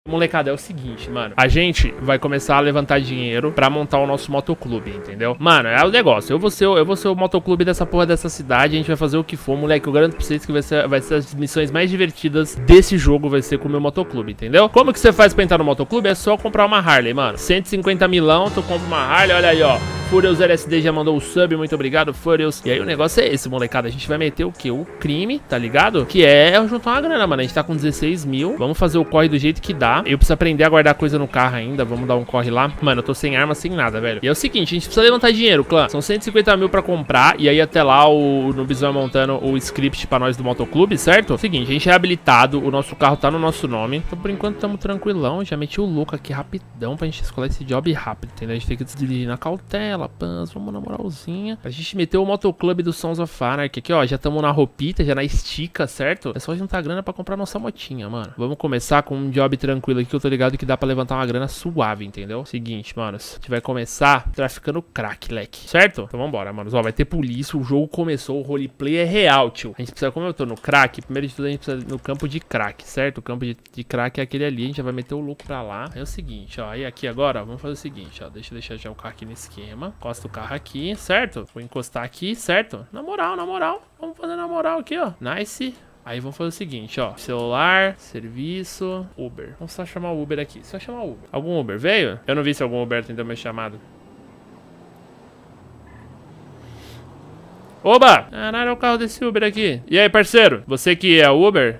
Molecada, é o seguinte, mano. A gente vai começar a levantar dinheiro pra montar o nosso motoclube, entendeu? Mano, é o negócio. Eu vou ser o motoclube dessa porra dessa cidade. A gente vai fazer o que for, moleque. Eu garanto pra vocês que vai ser as missões mais divertidas desse jogo. Vai ser com o meu motoclube, entendeu? Como que você faz pra entrar no motoclube? É só comprar uma Harley, mano. 150 milão, tu compra uma Harley. Olha aí, ó. Furious LSD já mandou o sub, muito obrigado, Furious. E aí o negócio é esse, molecada. A gente vai meter o quê? O crime, tá ligado? Que é juntar uma grana, mano. A gente tá com 16 mil. Vamos fazer o corre do jeito que dá. Eu preciso aprender a guardar coisa no carro ainda. Vamos dar um corre lá. Mano, eu tô sem arma, sem nada, velho. E é o seguinte, a gente precisa levantar dinheiro, clã. São 150 mil pra comprar. E aí até lá o Nubis vai montando o script pra nós do motoclube, certo? Seguinte, a gente é habilitado. O nosso carro tá no nosso nome. Então por enquanto tamo tranquilão. Já meti o louco aqui rapidão pra gente escolar esse job rápido, entendeu? A gente tem que dirigir na cautela, pans. Vamos na moralzinha. A gente meteu o motoclube do Sons of Anarchy aqui, ó. Já estamos na roupita, já na estica, certo? É só juntar grana pra comprar nossa motinha, mano. Vamos começar com um job tranquilo aqui, que eu tô ligado que dá pra levantar uma grana suave, entendeu? Seguinte, manos. A gente vai começar traficando crack, leque. Certo? Então vambora, manos. Ó, vai ter polícia, o jogo começou, o roleplay é real, tio. A gente precisa, como eu tô no crack, primeiro de tudo a gente precisa ir no campo de crack, certo? O campo de crack é aquele ali, a gente já vai meter o louco pra lá. É o seguinte, ó. Aí aqui agora, vamos fazer o seguinte, ó. Deixa eu deixar já o carro aqui no esquema. Encosta o carro aqui. Certo? Vou encostar aqui, certo? Na moral, na moral. Vamos fazer na moral aqui, ó. Nice. Aí vamos fazer o seguinte, ó. Celular, serviço, Uber. Vamos só chamar o Uber aqui. Só chamar o Uber. Algum Uber veio? Eu não vi se algum Uber atendeu meu chamado. Oba! Caralho, é o carro desse Uber aqui. E aí, parceiro? Você que é o Uber?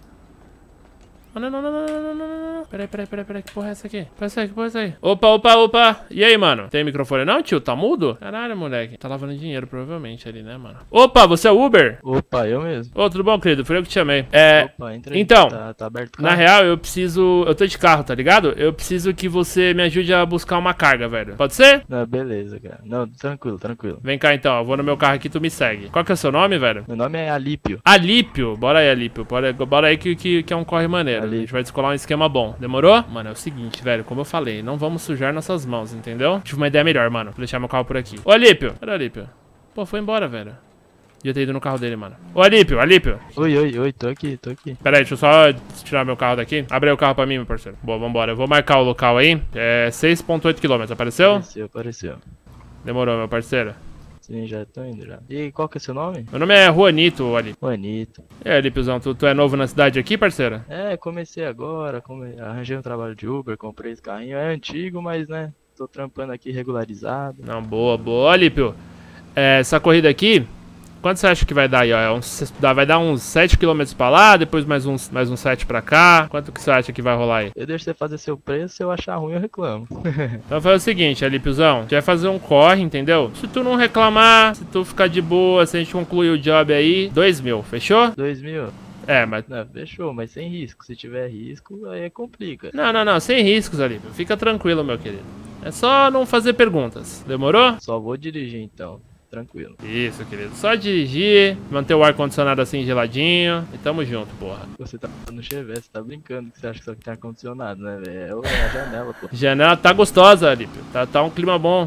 Não. Peraí. Que porra é essa aqui? Que porra é essa aí? Opa. E aí, mano? Tem microfone não, tio? Tá mudo? Caralho, moleque. Tá lavando dinheiro, provavelmente, ali, né, mano? Opa, você é o Uber? Opa, eu mesmo. Ô, tudo bom, querido? Fui eu que te chamei. Opa, entra aí. Então, tá aberto. na real, eu tô de carro, tá ligado? Eu preciso que você me ajude a buscar uma carga, velho. Pode ser? Não, beleza, cara. Não, tranquilo. Vem cá, então. Eu vou no meu carro aqui, tu me segue. Qual que é o seu nome, velho? Meu nome é Alípio. Alípio? Bora aí, Alípio. Bora aí que é um corre maneiro. Alípio. A gente vai descolar um esquema bom. Demorou? Mano, é o seguinte, velho. Como eu falei, não vamos sujar nossas mãos, entendeu? Tive uma ideia melhor, mano. Vou deixar meu carro por aqui. Ô, Alípio. Cadê o Alípio? Pô, foi embora, velho. Devia ter ido no carro dele, mano. Ô, Alípio. Oi, tô aqui. Pera aí, deixa eu só tirar meu carro daqui. Abre aí o carro pra mim, meu parceiro. Boa, vambora. Eu vou marcar o local aí. É 6,8 km. Apareceu? Apareceu. Demorou, meu parceiro. Sim, já tô indo já. E qual que é seu nome? Meu nome é Juanito, Alípio. Juanito. E aí, Alípiozão, tu é novo na cidade aqui, parceiro? Comecei agora, arranjei um trabalho de Uber, comprei esse carrinho. É antigo, mas, né, tô trampando aqui regularizado. Não, boa. Alípio, essa corrida aqui, quanto você acha que vai dar aí, ó? Vai dar uns 7 km pra lá, depois mais uns 7 pra cá. Quanto que você acha que vai rolar aí? Eu deixo você fazer seu preço, se eu achar ruim eu reclamo. Então faz o seguinte, Alípiozão, a gente vai fazer um corre, entendeu? Se tu não reclamar, se tu ficar de boa, se a gente concluir o job aí, 2 mil, fechou? 2 mil? Mas... Não, fechou, mas sem risco. Se tiver risco, aí complica. Não, sem riscos, Alípio. Fica tranquilo, meu querido. É só não fazer perguntas, demorou? Só vou dirigir então. Tranquilo. Isso, querido. Só dirigir, manter o ar-condicionado assim geladinho e tamo junto, porra. Você tá no Chevette, você tá brincando que você acha que só que tem ar-condicionado, né, velho? É a janela, pô. Janela tá gostosa, Alípio. Tá um clima bom.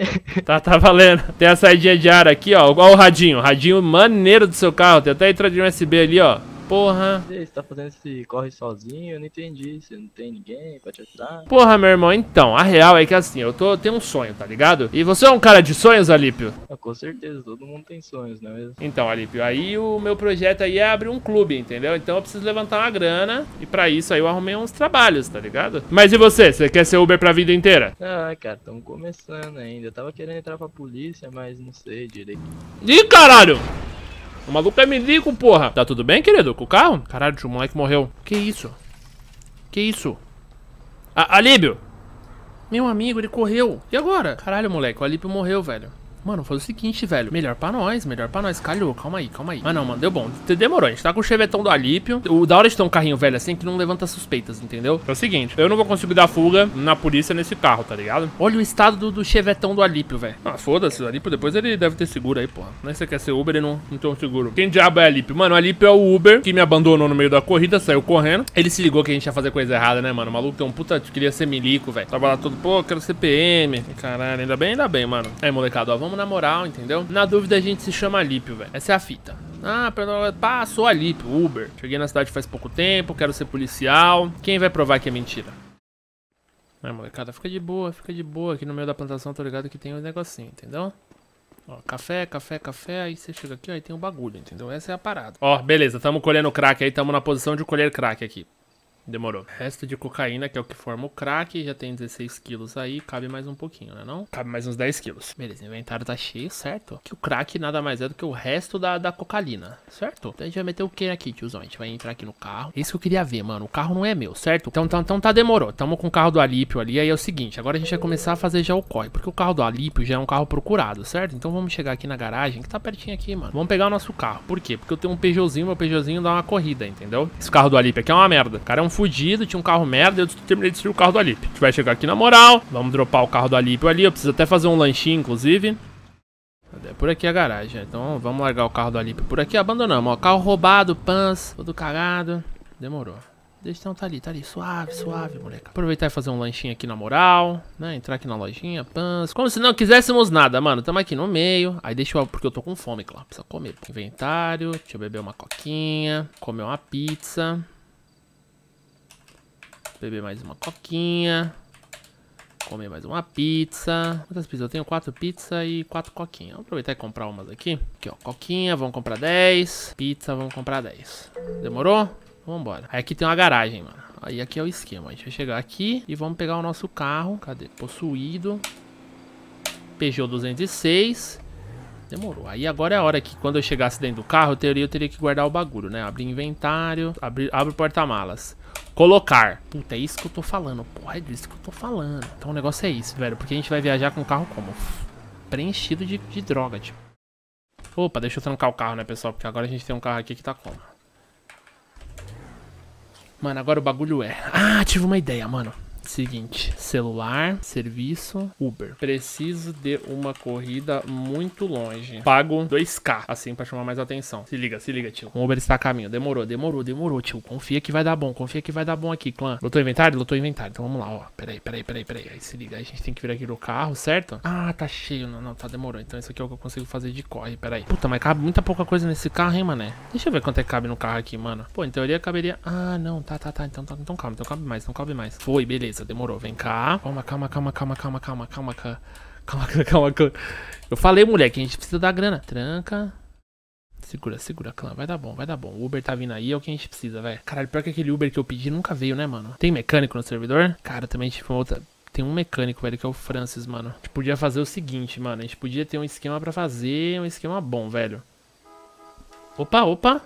tá valendo. Tem a saidinha de ar aqui, ó. Igual o radinho. Radinho maneiro do seu carro. Tem até entrada de USB ali, ó. Porra. Você tá fazendo esse corre sozinho? Eu não entendi. Você não tem ninguém pra te ajudar? Porra, meu irmão, então, a real é que assim, tenho um sonho, tá ligado? E você é um cara de sonhos, Alípio? Com certeza, todo mundo tem sonhos, não é mesmo? Então, Alípio, aí o meu projeto aí é abrir um clube, entendeu? Então eu preciso levantar uma grana e pra isso aí eu arrumei uns trabalhos, tá ligado? Mas e você? Você quer ser Uber pra vida inteira? Ah, cara, estamos começando ainda. Eu tava querendo entrar pra polícia, mas não sei direito. Ih, caralho! O maluco é milico, porra. Tá tudo bem, querido? Com o carro? Caralho, o moleque morreu. Que isso? Alípio! Meu amigo, ele correu. E agora? Caralho, moleque, o Alípio morreu, velho. Mano, faz o seguinte, velho. Melhor pra nós. Calhou, calma aí. Mas não, mano, deu bom. Demorou, a gente tá com o chevetão do Alípio. O da hora de ter um carrinho velho assim que não levanta suspeitas, entendeu? É o seguinte, eu não vou conseguir dar fuga na polícia nesse carro, tá ligado? Olha o estado do chevetão do Alípio, velho. Ah, foda-se, o Alípio depois ele deve ter seguro aí, porra. Não é que você quer ser Uber e não tem um seguro. Quem diabo é Alípio? Mano, o Alípio é o Uber que me abandonou no meio da corrida, saiu correndo. Ele se ligou que a gente ia fazer coisa errada, né, mano? O maluco tem um puta, queria ser milico, velho. Tava lá todo, pô, quero ser PM. Caralho, ainda bem, mano. Aí, molecada, ó, vamos na moral, entendeu? Na dúvida a gente se chama Alípio, velho. Essa é a fita. Ah, passou ali, Uber. Cheguei na cidade faz pouco tempo, quero ser policial. Quem vai provar que é mentira? Molecada, fica de boa. Aqui no meio da plantação, tô ligado que tem um negocinho, entendeu? Ó, café. Aí você chega aqui, ó, e tem um bagulho, entendeu? Essa é a parada. Ó, beleza, tamo colhendo crack aí, tamo na posição de colher crack aqui. Demorou. Resto de cocaína, que é o que forma o crack. Já tem 16 quilos aí. Cabe mais um pouquinho, né não? Cabe mais uns 10 quilos. Beleza, o inventário tá cheio, certo? Que o crack nada mais é do que o resto da cocaína, certo? Então a gente vai meter o que aqui, tiozão? A gente vai entrar aqui no carro. Isso que eu queria ver, mano. O carro não é meu, certo? Então tá, demorou. Tamo com o carro do Alípio ali. Aí é o seguinte, agora a gente vai começar a fazer já o corre. Porque o carro do Alípio já é um carro procurado, certo? Então vamos chegar aqui na garagem, que tá pertinho aqui, mano. Vamos pegar o nosso carro. Por quê? Porque eu tenho um Peugeotzinho, meu Peugeotzinho dá uma corrida, entendeu? Esse carro do Alípio aqui é uma merda. O cara é um fudido, tinha um carro merda, eu terminei de destruir o carro do Alípio. A gente vai chegar aqui na moral, vamos dropar o carro do Alípio ali, eu preciso até fazer um lanchinho, inclusive. Por aqui é a garagem, então vamos largar o carro do Alípio por aqui, abandonamos, ó, carro roubado, pans, todo cagado, demorou. Deixa então, tá ali, suave, moleque. Aproveitar e fazer um lanchinho aqui na moral, né, entrar aqui na lojinha, pans, como se não quiséssemos nada, mano, tamo aqui no meio, aí deixa eu, porque eu tô com fome, claro, precisa comer. Inventário, deixa eu beber uma coquinha, comer uma pizza. Beber mais uma coquinha. Comer mais uma pizza. Quantas pizzas? Eu tenho 4 pizzas e 4 coquinhas. Vamos aproveitar e comprar umas aqui. Aqui, ó. Coquinha, vamos comprar 10. Pizza, vamos comprar 10. Demorou? Vambora. Aí aqui tem uma garagem, mano. Aí aqui é o esquema. A gente vai chegar aqui e vamos pegar o nosso carro. Cadê? Possuído. Peugeot 206. Demorou. Aí agora é a hora que quando eu chegasse dentro do carro, eu teria que guardar o bagulho, né? Abrir inventário. Abre o porta-malas. Colocar. Puta, é isso que eu tô falando. Porra, é disso que eu tô falando. Então o negócio é isso, velho. Porque a gente vai viajar com o carro como? Preenchido de droga, tipo. Opa, deixa eu trancar o carro, né, pessoal? Porque agora a gente tem um carro aqui que tá como? Mano, agora o bagulho é... Ah, tive uma ideia, mano. Seguinte, celular, serviço, Uber. Preciso de uma corrida muito longe. Pago 2k, assim, pra chamar mais atenção. Se liga, tio. O Uber está a caminho. Demorou, tio. Confia que vai dar bom, aqui, clã. Lotou inventário? Lotou inventário. Então vamos lá, ó. Peraí. Aí se liga, a gente tem que vir aqui no carro, certo? Ah, tá cheio. Não, tá, demorou. Então isso aqui é o que eu consigo fazer de corre, peraí. Puta, mas cabe muita pouca coisa nesse carro, hein, mané? Deixa eu ver quanto é que cabe no carro aqui, mano. Pô, em teoria caberia... Ah, não, tá. Então cabe mais. Foi, beleza. Demorou, vem cá. Calma. Eu falei, moleque, a gente precisa da grana. Tranca. Segura, clã. Vai dar bom. O Uber tá vindo aí, é o que a gente precisa, velho. Caralho, pior que aquele Uber que eu pedi nunca veio, né, mano? Tem mecânico no servidor? Cara, também, tipo, outra... Tem um mecânico, velho, que é o Francis, mano. A gente podia fazer o seguinte, mano. A gente podia ter um esquema pra fazer, um esquema bom, velho. Opa!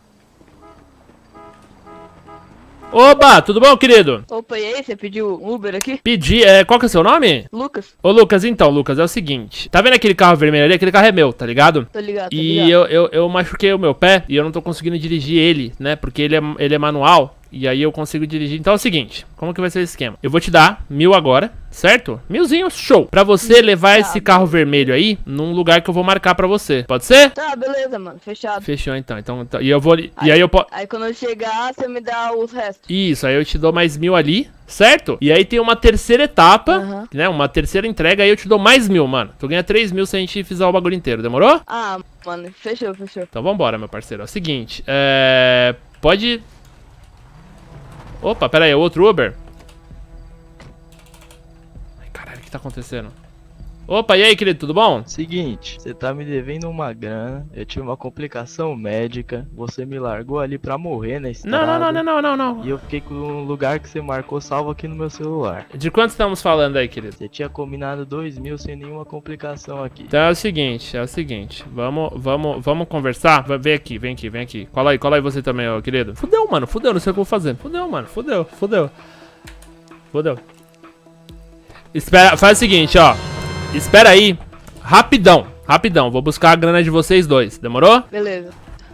Oba, tudo bom, querido? Opa, e aí, você pediu um Uber aqui? Pedi, qual que é o seu nome? Lucas. Ô, Lucas, então, Lucas, é o seguinte. Tá vendo aquele carro vermelho ali? Aquele carro é meu, tá ligado? Tô ligado, E eu machuquei o meu pé e eu não tô conseguindo dirigir ele, né? Porque ele é manual. E aí eu consigo dirigir. Então é o seguinte, como que vai ser o esquema? Eu vou te dar 1000 agora, certo? 1000zinho, show. Pra você levar esse carro vermelho aí num lugar que eu vou marcar pra você. Pode ser? Tá, beleza, mano. Fechado. Fechou, então. E eu vou... Aí eu posso... Aí quando eu chegar, você me dá os restos. Isso, aí eu te dou mais 1000 ali, certo? E aí tem uma terceira etapa, né? Uma terceira entrega, aí eu te dou mais 1000, mano. Tu ganha 3000 se a gente fizer o bagulho inteiro, demorou? Ah, mano, fechou. Então vambora, meu parceiro. É o seguinte, pode... Opa, pera aí, é outro Uber? Ai, caralho, o que tá acontecendo? Opa, e aí, querido, tudo bom? Seguinte, você tá me devendo uma grana, eu tive uma complicação médica, você me largou ali pra morrer na estrada. Não. E eu fiquei com um lugar que você marcou salvo aqui no meu celular. De quanto estamos falando aí, querido? Você tinha combinado 2000 sem nenhuma complicação aqui. Então é o seguinte, vamos conversar? Vem aqui. Cola aí você também, ó, querido. Fudeu, mano, não sei o que eu vou fazer. Fudeu. Espera, faz o seguinte, ó. Espera aí, rapidão, vou buscar a grana de vocês dois, demorou? Beleza.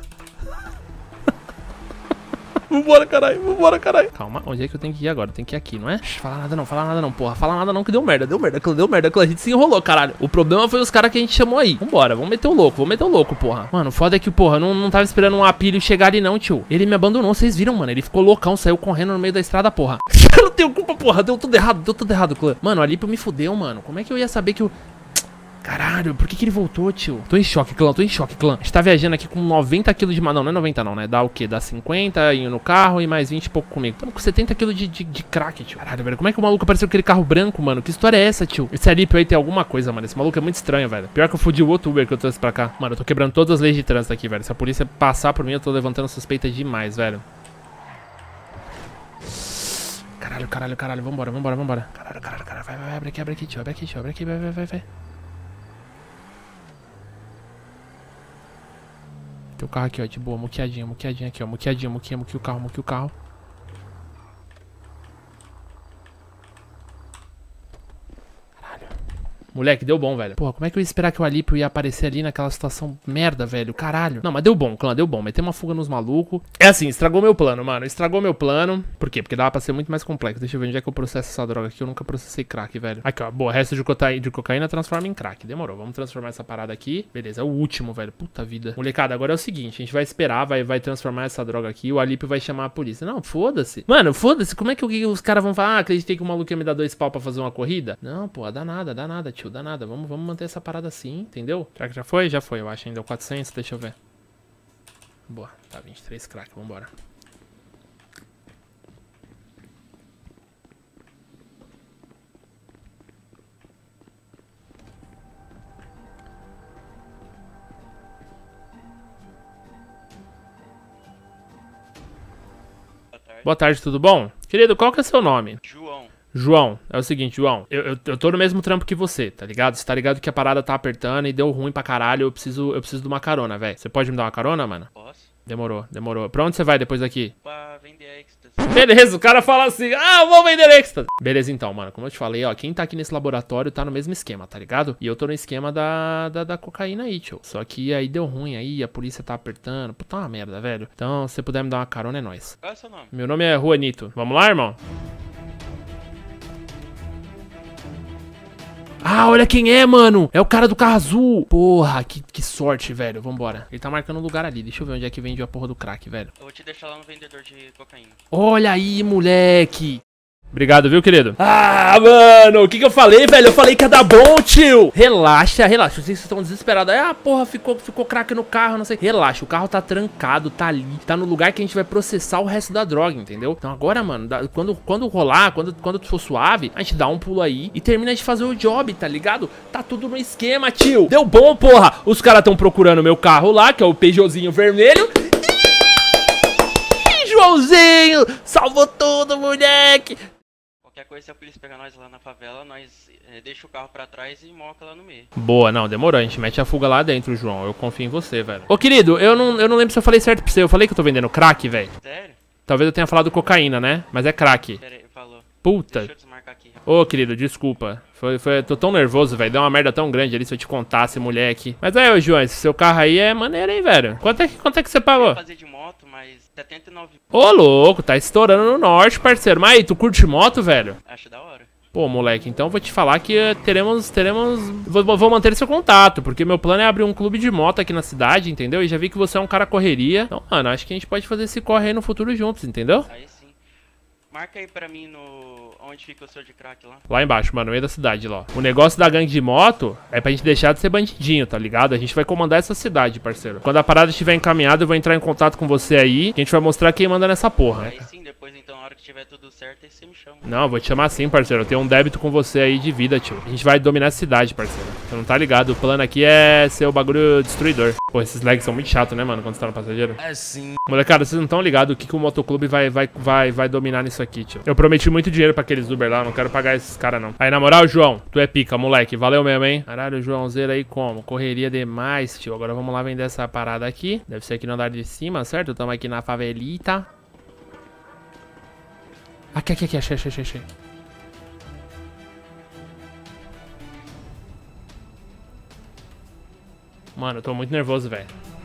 Vambora, caralho. Calma, onde é que eu tenho que ir agora? Eu tenho que ir aqui, não é? Fala nada não, porra. Fala nada não, que deu merda, que a gente se enrolou, caralho. O problema foi os caras que a gente chamou aí. Vambora, vamos meter o louco, porra. Mano, foda é que, porra, não tava esperando um apilho chegar ali não, tio. Ele me abandonou, vocês viram, mano. Ele ficou loucão, saiu correndo no meio da estrada, porra. Eu não tenho culpa, porra. Deu tudo errado, clã. Mano, ali pra me fudeu, mano. Como é que eu ia saber que o... Caralho, por que ele voltou, tio? Tô em choque, clã, tô em choque, clã. A gente tá viajando aqui com 90 kg de... Não, não é 90 não, né? Dá o quê? Dá 50 indo no carro e mais 20 e pouco comigo. Tamo com 70 kg de crack, tio. Caralho, velho, como é que o maluco apareceu com aquele carro branco, mano? Que história é essa, tio? Esse Alípio aí tem alguma coisa, mano. Esse maluco é muito estranho, velho. Pior que eu fudi o outro Uber que eu trouxe pra cá. Mano, eu tô quebrando todas as leis de trânsito aqui, velho. Se a polícia passar por mim, eu tô levantando suspeita demais, velho. Caralho. Vambora. Caralho. Vai, abre aqui, tio. Abre aqui, vai. Tem o carro aqui, ó, de boa, muqueadinho aqui, ó. Muqueia o carro. Moleque, deu bom, velho. Porra, como é que eu ia esperar que o Alípio ia aparecer ali naquela situação merda, velho? Caralho. Não, mas deu bom, clã, deu bom. Meteu uma fuga nos malucos. É assim, estragou meu plano, mano. Por quê? Porque dava pra ser muito mais complexo. Deixa eu ver onde é que eu processo essa droga aqui. Eu nunca processei crack, velho. Aqui, ó. Boa, resto de cocaína transforma em crack. Demorou. Vamos transformar essa parada aqui. Beleza, é o último, velho. Puta vida. Molecada, agora é o seguinte. A gente vai esperar, vai transformar essa droga aqui. O Alípio vai chamar a polícia. Não, foda-se. Mano, foda-se. Como é que os caras vão falar? Ah, acreditei que o maluco ia me dar 2 pau pra fazer uma corrida? Não, pô, dá nada, tio. Dá nada. Vamos manter essa parada assim, entendeu? Será que já foi? Já foi, eu acho. Ainda deu 400, deixa eu ver. Boa, tá, 23 crack, vambora. Boa tarde, tudo bom? Querido, qual que é o seu nome? João, é o seguinte, João, eu tô no mesmo trampo que você, tá ligado? Você tá ligado que a parada tá apertando e deu ruim pra caralho, eu preciso de uma carona, velho. Você pode me dar uma carona, mano? Posso? Demorou. Pra onde você vai depois daqui? Pra vender êxtase. Beleza, o cara fala assim, ah, eu vou vender êxtase. Beleza, então, mano, como eu te falei, ó, quem tá aqui nesse laboratório tá no mesmo esquema, tá ligado? E eu tô no esquema da cocaína aí, tio. Só que aí deu ruim aí, a polícia tá apertando, puta uma merda, velho. Então, se você puder me dar uma carona, é nóis. Qual é o seu nome? Meu nome é Juanito. Vamos lá, irmão? Ah, olha quem é, mano. É o cara do carro azul. Porra, que sorte, velho. Vambora. Ele tá marcando um lugar ali. Deixa eu ver onde é que vende a porra do crack, velho. Eu vou te deixar lá no vendedor de cocaína. Olha aí, moleque. Obrigado, viu, querido? Ah, mano, o que eu falei, velho? Eu falei que ia dar bom, tio. Relaxa. Eu sei que vocês estão desesperados. Ah, porra, ficou crack no carro, não sei. Relaxa, o carro tá trancado, tá ali. Tá no lugar que a gente vai processar o resto da droga, entendeu? Então agora, mano, quando rolar, quando for suave, a gente dá um pulo aí e termina de fazer o job, tá ligado? Tá tudo no esquema, tio. Deu bom, porra. Os caras tão procurando meu carro lá, que é o Peugeotzinho vermelho. Ih, Joãozinho, salvou tudo, moleque. Qualquer coisa, se a polícia pegar nós lá na favela, nós deixa o carro pra trás e moca lá no meio. Boa, não, demorou. A gente mete a fuga lá dentro, João. Eu confio em você, velho. Ô, querido, eu não lembro se eu falei certo pra você. Eu falei que eu tô vendendo crack, velho. Sério? Talvez eu tenha falado cocaína, né? Mas é crack. Pera aí, falou. Puta. Deixa eu desmarcar aqui. Ô, querido, desculpa. Tô tão nervoso, velho. Deu uma merda tão grande ali se eu te contasse, moleque. Mas aí, ô, João, esse seu carro aí é maneiro, hein, velho? Quanto é que você pagou? Eu ia fazer de moto, mas 79. Ô, louco, tá estourando no norte, parceiro. Mas aí, tu curte moto, velho? Acho da hora. Pô, moleque, então vou te falar que teremos... Vou manter seu contato, porque meu plano é abrir um clube de moto aqui na cidade, entendeu? E já vi que você é um cara correria. Então, mano, acho que a gente pode fazer esse corre aí no futuro juntos, entendeu? Aí sim. Marca aí pra mim no... Onde fica o seu de crack lá? Lá embaixo, mano, no meio da cidade, lá. O negócio da gangue de moto é pra gente deixar de ser bandidinho, tá ligado? A gente vai comandar essa cidade, parceiro. Quando a parada estiver encaminhada, eu vou entrar em contato com você aí, que a gente vai mostrar quem manda nessa porra. Aí sim, depois então, na hora que tiver tudo certo, aí você me chama. Não, eu vou te chamar assim, parceiro. Eu tenho um débito com você aí de vida, tio. A gente vai dominar a cidade, parceiro. Você não tá ligado? O plano aqui é ser o bagulho destruidor. Pô, esses lags são muito chatos, né, mano, quando você tá no passageiro? É sim. Molecada, vocês não estão ligados o que o motoclube vai dominar nisso aqui, tio. Eu prometi muito dinheiro pra aqueles Uber lá, não quero pagar esses caras, não. Aí, na moral, João, tu é pica, moleque. Valeu mesmo, hein? Caralho, Joãozeiro aí como? Correria demais, tio. Agora vamos lá vender essa parada aqui. Deve ser aqui no andar de cima, certo? Tamo aqui na favelita. Aqui, achei. Mano, eu tô muito nervoso, velho.